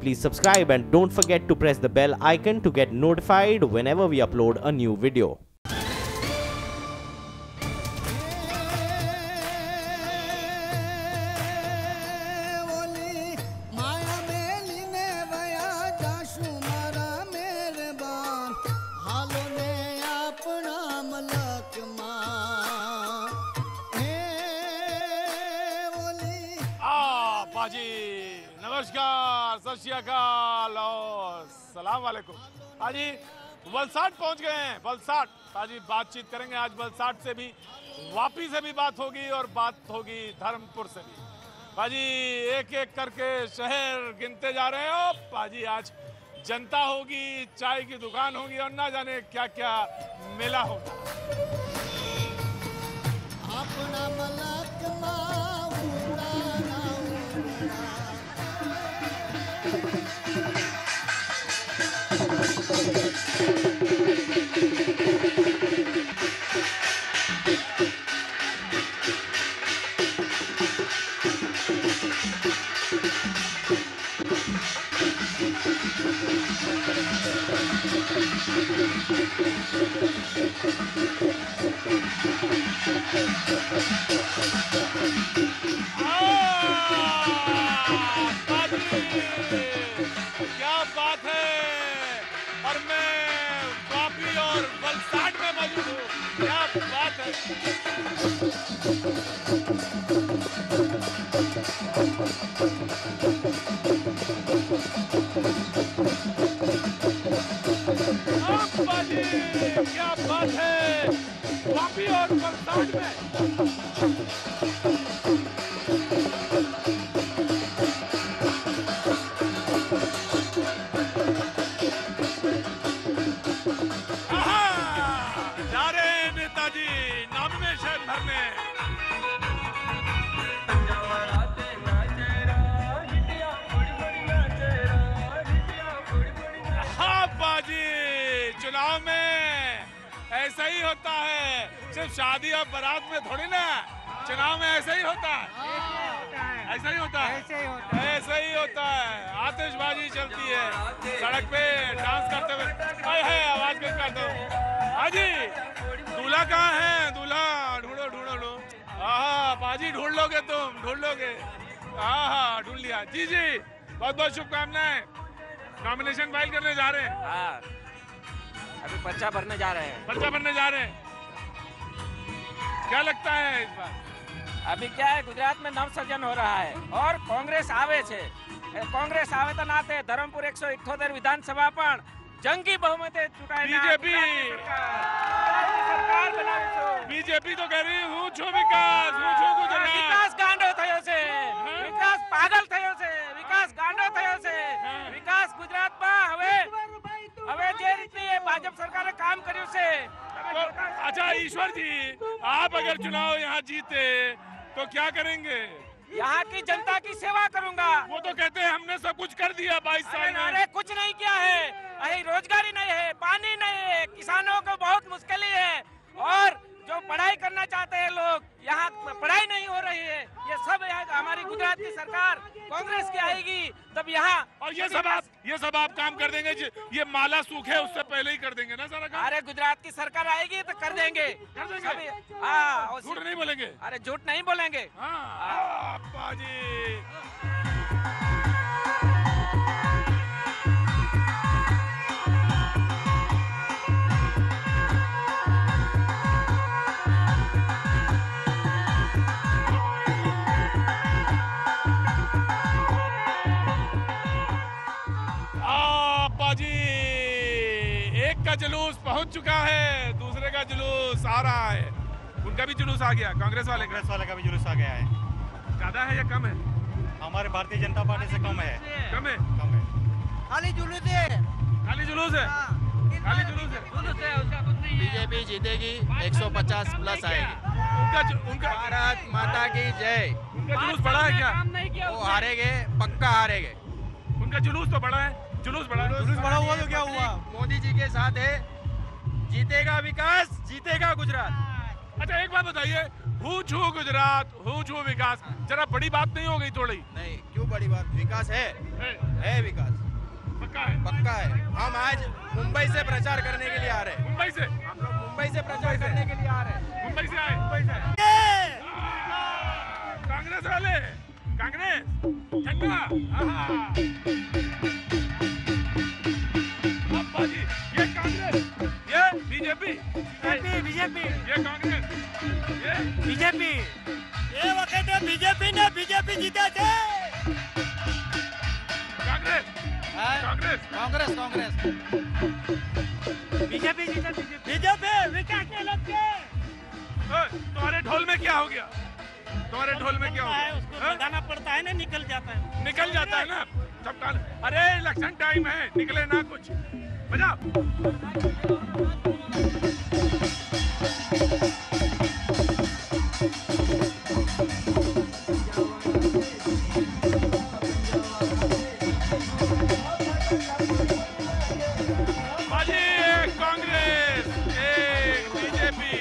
please subscribe and don't forget to press the bell icon to get notified whenever we upload a new video. पाजी नमस्कार, सत श्री अकाल और सलाम वालेकुम। पाजी वलसाड पहुंच गए हैं। वलसाड पाजी बातचीत करेंगे आज। वलसाड से भी, वापी से भी बात होगी और बात होगी धर्मपुर से भी। पाजी एक एक करके शहर गिनते जा रहे हो। पाजी आज जनता होगी, चाय की दुकान होगी और ना जाने क्या क्या मेला होगा। अपना मलक क्या बात है। और मैं वापी और वलसाड में मौजूद हूँ। क्या बात है। क्या बात है वापी और वलसाड में। जा रहे हैं नेताजी नॉमिनेशन भरने। हाँ बाजी, चुनाव में ऐसा ही होता है। सिर्फ शादी और बारात में थोड़ी ना, चुनाव में ऐसा ही होता है। ऐसा ही होता है। ऐसा ही होता है। आतिशबाजी चलती है सड़क पे, डांस करते हुए। है आवाज कुछ करते हो। हाजी दूल्हा कहाँ है? दूल्हा ढूंढो ढूंढो ढूंढो। हाँ बाजी ढूंढ लोगे तुम, ढूंढ लोगे। हाँ ढूंढ लिया। जी जी बहुत बहुत शुभकामनाएं। नॉमिनेशन फाइल करने जा रहे हैं। हाँ अभी पर्चा भरने जा रहे हैं। पर्चा भरने जा रहे हैं। क्या लगता है इस बार? अभी क्या है, गुजरात में नव सृजन हो रहा है और कांग्रेस आवे छे। कांग्रेस आवे तो नाते धरमपुर 178 विधानसभा पर जंगी बहुमते चुकाई। बीजेपी तो कह रही हूँ छो विकास, हूँ छो गुजरात। विकास गांडो थयो छे, विकास पागल थयो छे, विकास गांडो थयो छे। विकास गुजरात में હવે જે રીતે ભાજપ સરકારે કામ કર્યું છે। तो अच्छा ईश्वर जी, आप अगर चुनाव यहाँ जीते तो क्या करेंगे? यहाँ की जनता की सेवा करूंगा। वो तो कहते हैं हमने सब कुछ कर दिया 22 साल में। अरे कुछ नहीं किया है। अरे रोजगारी नहीं है, पानी नहीं है, किसानों को बहुत मुश्किल है और जो पढ़ाई करना चाहते हैं लोग, यहाँ पढ़ाई नहीं हो रही है। ये सब हमारी गुजरात की सरकार कांग्रेस की आएगी तब यहाँ। और ये सब आप काम कर देंगे। ये माला सूखे उससे पहले ही कर देंगे ना सारा काम। अरे गुजरात की सरकार आएगी तो कर देंगे। हाँ झूठ नहीं बोलेंगे। अरे झूठ नहीं बोलेंगे। हाँ बाजी। एक का जुलूस पहुंच चुका है, दूसरे का जुलूस आ रहा है। उनका भी जुलूस आ गया। कांग्रेस वाले का भी जुलूस आ गया है। ज्यादा है या कम है? हमारे भारतीय जनता पार्टी से कम है। कम है। खाली जुलूस है। खाली जुलूस है। खाली जुलूस है। उसका कुछ नहीं है। बीजेपी जीतेगी, 150 प्लस आएगी। उनका भारत माता की जय। उनका जुलूस बड़ा है क्या? वो हारेंगे, पक्का हारेंगे। उनका जुलूस तो बड़ा है। जुलूस बड़ा हुआ तो क्या हुआ? मोदी जी के साथ है। जीतेगा विकास, जीतेगा गुजरात। अच्छा एक बात बताइए, हूँ छू गुजरात, हूँ छू विकास, जरा बड़ी बात नहीं हो गई थोड़ी? नहीं, क्यों बड़ी बात? विकास है विकास। का है। हम आज मुंबई से प्रचार करने के लिए आ रहे हैं। मुंबई से? हम लोग मुंबई से प्रचार करने के लिए आ रहे हैं। मुंबई से आए? मुंबई से। कांग्रेस वाले, कांग्रेस ठंडा। अब्बा जी, ये कांग्रेस, ये बीजेपी, बीजेपी, ये कांग्रेस, ये बीजेपी, ये वक्त बीजेपी ने बीजेपी जीते थे। कांग्रेस, कांग्रेस, कांग्रेस कांग्रेस बीजेपी जीते, बीजेपी विकास के लक्ष्य। तुम्हारे ढोल में क्या हो गया? तुम्हारे ढोल में क्या हो गया? उसको लगाना पड़ता है ना, निकल जाता है। निकल जाता है ना सब कान। अरे इलेक्शन टाइम है, निकले ना कुछ। बजाओ। बाजी एक कांग्रेस, एक बीजेपी।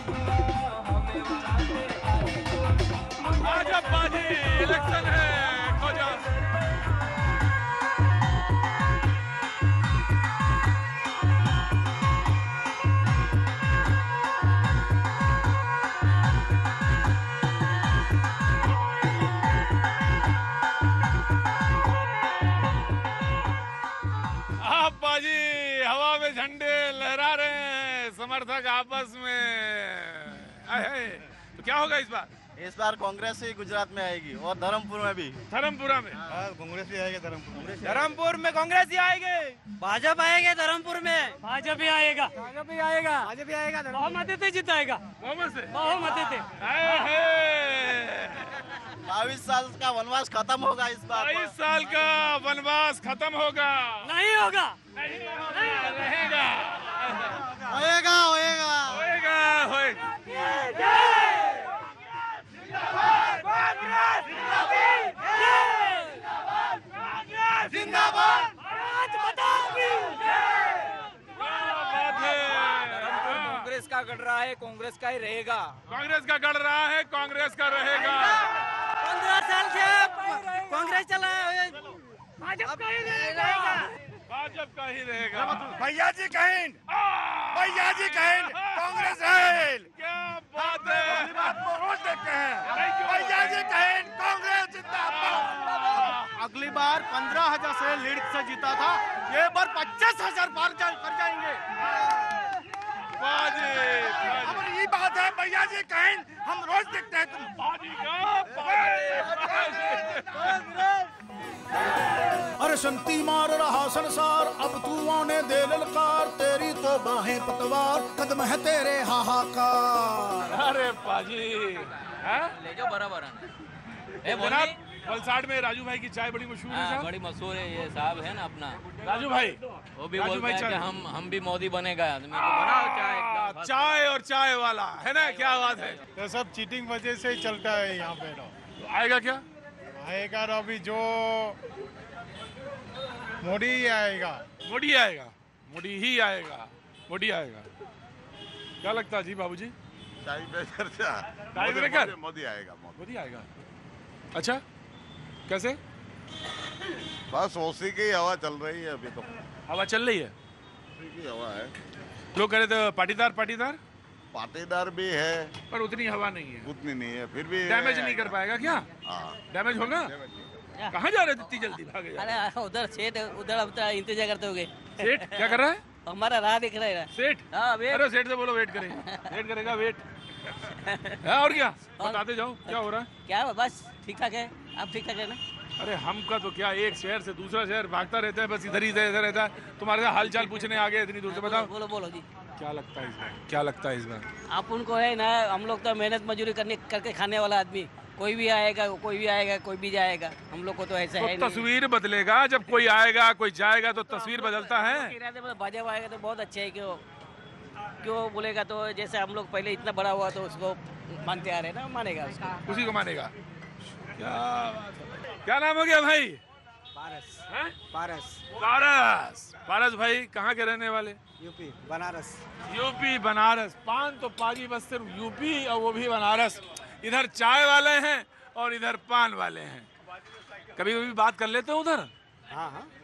आज अब बाजी इलेक्शन है, खो जाओ। बाजी हवा में झंडे लहरा रहे हैं समर्थक आपस में। तो क्या होगा इस बार? इस बार कांग्रेस ही गुजरात में आएगी और धर्मपुर में भी। धर्मपुरा में कांग्रेस ही आएगा धर्मपुर। धर्मपुर में कांग्रेस ही आएगी। भाजपा आएगा धर्मपुर में, भाजपा भी आएगा, भाजपा भी आएगा, भाजपा भी आएगा। बहुमत से जिताएगा, बहुमत से, बहुमत से। 22 साल का वनवास खत्म होगा इस बार। 22 साल का वनवास खत्म होगा। नहीं होगा, रहेगा, होएगा होएगा होएगा, होएगा। जिंदाबाद। कांग्रेस का गढ़ रहा है, कांग्रेस का ही रहेगा। कांग्रेस का गढ़ रहा है, कांग्रेस का रहेगा। 15 साल से कांग्रेस चला है, भाजपा का ही रहेगा, भाजपा का ही रहेगा। भैया जी कहें, भैया जी कहें, कांग्रेस है। क्या बात है, रोज देखते हैं। भैया जी कहें, कांग्रेस जिंदाबाद। अगली बार 15,000 से लीड से जीता था, ये बार 25,000 पार कर जाएंगे। बाजी, अब ये बात है, भैया जी कहें, हम रोज देखते हैं। तुम बाजी का अरे संती मार रहा संसार, अब तू आने दे ललकार, तेरी तो बाहें पतवार, कदम है तेरे हाहाकार। अरे बाजी, ले जाओ बराबर जनाब वलसाड़ में राजू भाई की चाय बड़ी मशहूर है साहब। बड़ी मशहूर है, ये साहब है ना अपना राजू भाई, वो भी राजू बोलता भाई है कि चाय। हम भी मोदी बनेगा। बनाओ चाय एकदम। चाय और चाय वाला है ना, क्या बात है। ये सब चीटिंग वजह से ही चलता है यहाँ पे। तो आएगा क्या? आएगा अभी जो मोदी ही आएगा। मोदी आएगा, मोदी ही आएगा, मोदी आएगा। क्या लगता है जी बाबूजी? चाय पे चर्चा। चाय ब्रेकर? मोदी आएगा। मोदी आएगा। अच्छा, कैसे? बस उसी की हवा चल रही है अभी तो। हवा चल रही है, उसी की हवा है। लोग कह रहे थे पाटीदार पाटीदार, पाटीदार भी है पर उतनी हवा नहीं है, उतनी नहीं है, फिर भी डैमेज नहीं कर पाएगा क्या? हाँ, डैमेज होगा। कहाँ जा रहे थे इतनी जल्दी भागे जा रहे? अरे उधर सेठ उधर अब इंतजार करते होगे। सेठ क्या कर रहा है? हमारा राह दिख रहा है। सेठ, हाँ वेट। अरे सेठ से बोलो वेट करें, वेट करेगा वेट। और क्या बताते जाओ क्या हो रहा है? क्या बस ठीक ठाक है, आप ठीक ठाक है ना? अरे हमका तो क्या, एक शहर से दूसरा शहर भागता रहता है, बस इधर ही इधर रहता है। तुम्हारे साथ हाल चाल पूछने आ गए इतनी दूर से। बताओ बोलो बोलो जी, क्या लगता है इस बार? क्या लगता है इस बार? आप उनको है ना, हम लोग तो मेहनत मजदूरी करके खाने वाला आदमी, कोई भी आएगा कोई भी जाएगा, हम लोग को तो ऐसा है तो तस्वीर बदलेगा जब कोई आएगा कोई जाएगा, तो तस्वीर बदलता है। भाजपा आएगा तो बहुत अच्छा है। क्यों बोलेगा तो जैसे हम लोग पहले इतना बड़ा हुआ तो उसको मानते आ रहे हैं ना, मानेगा उसको, उसी को मानेगा। क्या बात है। क्या नाम हो गया भाई? पारस। हैं? पारस। पारस। पारस भाई कहाँ के रहने वाले? यूपी बनारस। यूपी बनारस। पान तो पाजी बस सिर्फ यूपी और वो भी बनारस। इधर चाय वाले हैं और इधर पान वाले हैं। कभी कभी बात कर लेते हो उधर? हाँ हाँ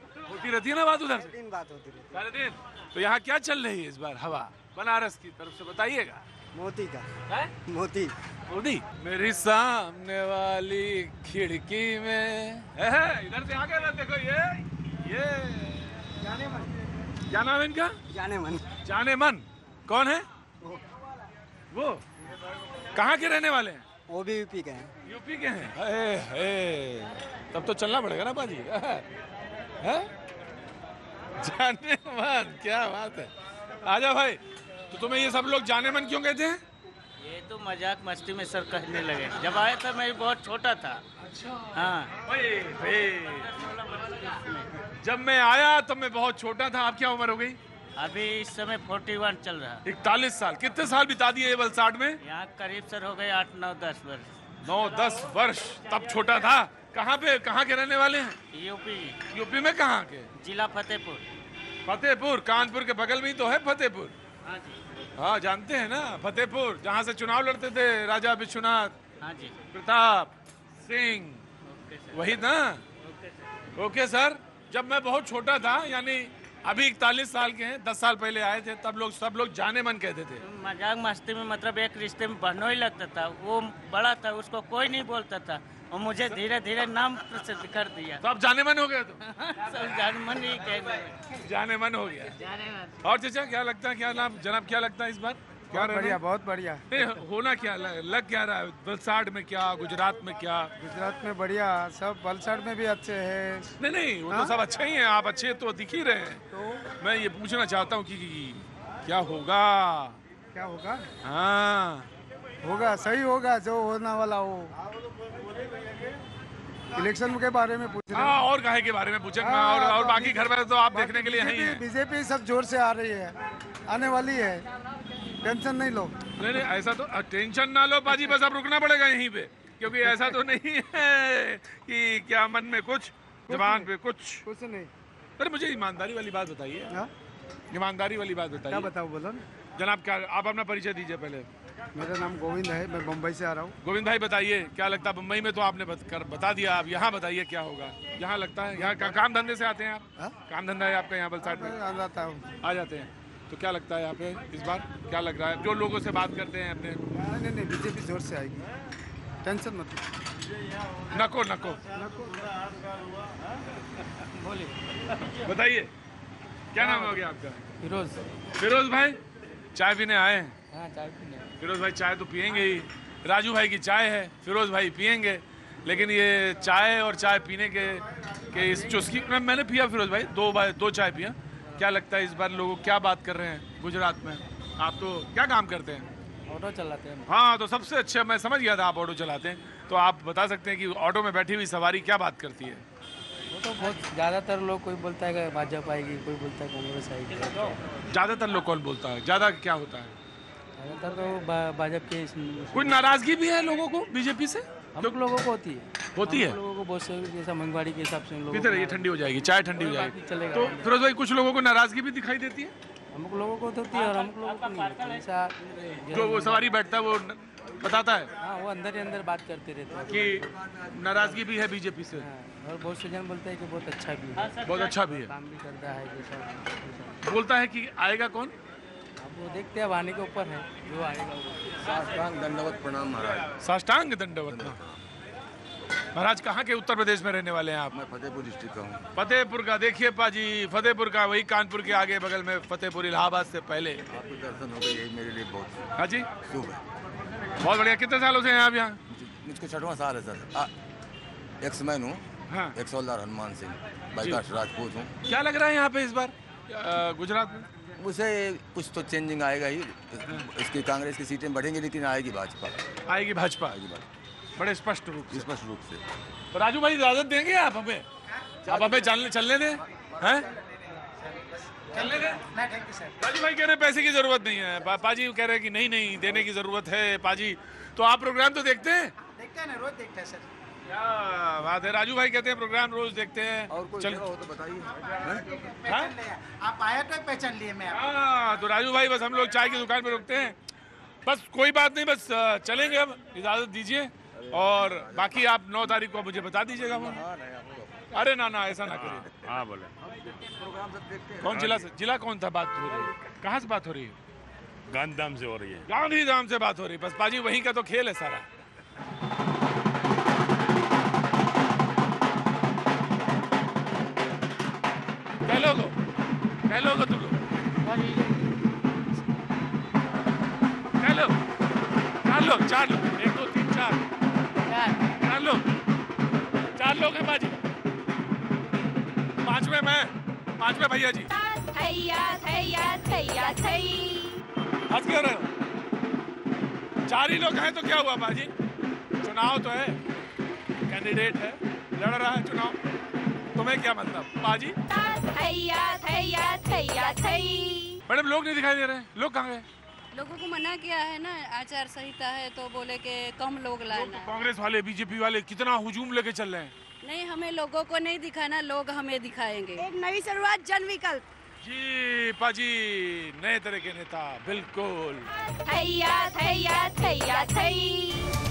होती रहती है ना बात उधर से? दिन बात होती रहती सारे दिन। तो यहाँ क्या चल रही है इस बार हवा बनारस की तरफ से, बताइएगा। मोती का है? मोती मोदी मेरी सामने वाली खिड़की में है, इधर से आगे ना देखो ये जाने मन क्या नाम है इनका? जाने मन जाने मन कौन है वो? कहाँ के रहने वाले हैं? वो भी यूपी के हैं। यूपी के हैं। तब तो चलना पड़ेगा ना बाजी। है? जाने मन, क्या बात है। आजा भाई, तो तुम्हें ये सब लोग जाने मन क्यों कहते हैं? ये तो मजाक मस्ती में सर कहने लगे। जब आया था मैं बहुत छोटा था। अच्छा। हाँ जब मैं आया तब मैं बहुत छोटा था। आप क्या उम्र हो गई? अभी इस समय 41 चल रहा है। 41 साल। कितने साल बिता दिए वलसाड में? यहाँ करीब सर हो गए 8, 9, 10 वर्ष। 9-10 वर्ष। तब छोटा था। कहाँ पे, कहाँ के रहने वाले हैं? यूपी। यूपी में कहाँ के? जिला फतेहपुर। फतेहपुर कानपुर के बगल में ही तो है फतेहपुर। हाँ जी। हाँ जानते हैं ना फतेहपुर, जहाँ से चुनाव लड़ते थे राजा विश्वनाथ, हाँ जी, प्रताप सिंह, वही ना? Okay sir. जब मैं बहुत छोटा था, यानी अभी 41 साल के हैं, 10 साल पहले आए थे, तब लोग सब लोग जाने मन कहते थे। मजाक मस्ती में मतलब एक रिश्ते में बहनों ही लगता था। वो बड़ा था, उसको कोई नहीं बोलता था, और मुझे धीरे धीरे नाम प्रसिद्ध कर दिया। तो अब जाने मन हो गया? तो सब जाने मन ही कहने जाने मन हो गया। जाने मन। और चाचा क्या लगता है, क्या नाम जनाब, क्या लगता है इस बार? क्या बढ़िया, बहुत बढ़िया। होना क्या लग क्या रहा है? वलसाड में क्या, गुजरात में क्या? गुजरात में बढ़िया, सब वलसाड में भी अच्छे हैं। नहीं वो तो सब अच्छे ही हैं, आप अच्छे तो दिख ही रहे हैं। तो मैं ये पूछना चाहता हूँ कि क्या होगा? क्या होगा? हाँ होगा, सही होगा जो होने वाला हो। इलेक्शन के बारे में पूछ रहे हैं। हाँ, और काहे के बारे में पूछेंगे? और बाकी घर में तो आप देखने के लिए हैं ही हैं। बीजेपी सब जोर से आ रही है, आने वाली है, टेंशन नहीं लो। नहीं ऐसा तो टेंशन ना लो बाजी, बस अब रुकना पड़ेगा यहीं पे, क्योंकि ऐसा तो नहीं है कि क्या मन में कुछ जबान पे कुछ नहीं। अरे मुझे ईमानदारी वाली बात बताइए। ईमानदारी वाली बात बताइए। क्या बताऊँ? बोलो जनाब, क्या आप अपना परिचय दीजिए पहले। मेरा नाम गोविंद है, मैं मुंबई से आ रहा हूँ। गोविंद भाई बताइए, क्या लगता है? मुंबई में तो आपने बता दिया, आप यहाँ बताइए क्या होगा? यहाँ लगता है यहाँ काम धंधे से आते हैं आप? काम धंधा है आपका यहाँ वलसाड में? आ जाता हूँ। आ जाते हैं। तो क्या लगता है यहाँ पे इस बार, क्या लग रहा है जो लोगों से बात करते हैं अपने? नहीं बीजेपी जोर से आएगी, टेंशन मत। नको बताइए, क्या नाम हो गया आपका? फिरोज भाई, चाय पीने आए हैं? हाँ, चाय पीने। फिरोज भाई चाय तो पियेंगे ही। राजू भाई की चाय है, फिरोज भाई पियेंगे, लेकिन ये चाय और चाय पीने के इस चुस्की मैंने पिया फिरोज भाई, दो चाय पिया। क्या लगता है इस बार लोग क्या बात कर रहे हैं गुजरात में? आप तो क्या काम करते हैं? ऑटो चलाते हैं। हाँ, तो सबसे अच्छा, मैं समझ गया था आप ऑटो चलाते हैं, तो आप बता सकते हैं कि ऑटो में बैठी हुई सवारी क्या बात करती है? वो तो बहुत ज़्यादातर लोग, कोई बोलता है कि भाजपा आएगी, कोई बोलता है कांग्रेस आएगी। ज़्यादातर लोग कौन बोलता है? ज़्यादा क्या होता है? ज़्यादातर तो भाजपा के। कुछ नाराजगी भी है लोगों को बीजेपी से? हम लोगों को होती है। लोगों को बहुत से, जैसा महंगाई के हिसाब से किधर ये ठंडी हो जाएगी, चाय ठंडी हो जाएगी चलेगा। तो फिरोज भाई कुछ लोगों को नाराजगी भी दिखाई देती है? हम लोगों को होती है और हम लोगों को नहीं होती। ऐसा जो वो सवारी बैठता है वो बताता है? हाँ, वो अंदर ही अंदर बात करते रहते हैं कि नाराजगी भी है बीजेपी से। और बहुत से जन बोलते हैं कि बहुत अच्छा भी है। बहुत अच्छा भी है, काम भी करता है जैसा। बोलता है कि आएगा कौन? अब वो देखते हैं, अब आने के ऊपर है, जो आएगा वो। साष्टांग दंडवत प्रणाम महाराज। साष्टांग दंडवत महाराज। कहाँ के उत्तर प्रदेश में रहने वाले हैं आप? मैं फतेहपुर डिस्ट्रिक्ट का हूँ। फतेहपुर का। देखिए पाजी, फतेहपुर का, वही कानपुर के आगे बगल में फतेहपुर, इलाहाबाद से पहले। आपके दर्शन हो गए, यही मेरे लिए बहुत। हाँ जी, शुभ है। बहुत बढ़िया। कितने सालों से हैं आप यहाँ? मुझको 6वां साल है सर। एक्समैन हूँ। हाँ। एक हवलदार हनुमान सिंह, बाईकास्ट राजपूत हूँ। क्या लग रहा है यहाँ पे इस बार गुजरात में? मुझे कुछ तो चेंजिंग आएगा ही। इसकी कांग्रेस की सीटें बढ़ेंगी, लेकिन आएगी भाजपा। आएगी भाजपा, बड़े स्पष्ट रूप से। तो राजू भाई इजाजत देंगे आप हमें? आप हमें चलने दें? हैं? चलने दें? राजू भाई कह रहे पैसे की जरूरत नहीं है, पाजी कह रहे हैं कि नहीं देने की जरूरत है पाजी। तो आप प्रोग्राम तो देखते हैं? देखते हैं ना, रोज देखते हैं सर। क्या बात है, राजू भाई कहते हैं प्रोग्राम रोज देखते हैं। और कोई जगह हो तो बताइए। आप आया तो पहचान लिए मैं। हाँ, तो राजू भाई बस हम लोग चाय की दुकान पे रुकते हैं, बस कोई बात नहीं, बस चलेंगे अब, इजाजत दीजिए। और बाकी आप 9 तारीख को मुझे बता दीजिएगा। अरे ना ऐसा ना करिए। हाँ बोले। कौन जिला कौन था बात हो रही है? कहाँ से बात हो रही है? गांधीधाम से हो रही है। गांधीधाम से बात हो रही है। बस पाजी वहीं का तो खेल है सारा। कह लो तुम लोग। चार लोग 1 2 3 4 चार लोग हैं बाजी। पांचवें भैया जी। हंस क्यों रहे हो? 4 ही लोग हैं तो क्या हुआ बाजी? चुनाव तो है, कैंडिडेट है, लड़ रहा है चुनाव। तुम्हें क्या मतलब बाजी? मैडम लोग नहीं दिखाई दे रहे हैं। लोग कहाँ गए? लोगों को मना किया है ना, आचार संहिता है तो बोले कि कम लोग लाना। कांग्रेस वाले बीजेपी वाले कितना हुजूम लेके चल रहे हैं। नहीं, हमें लोगों को नहीं दिखाना, लोग हमें दिखाएंगे। एक नई शुरुआत, जन विकल्प। जी पाजी, नए तरह के नेता, बिल्कुल।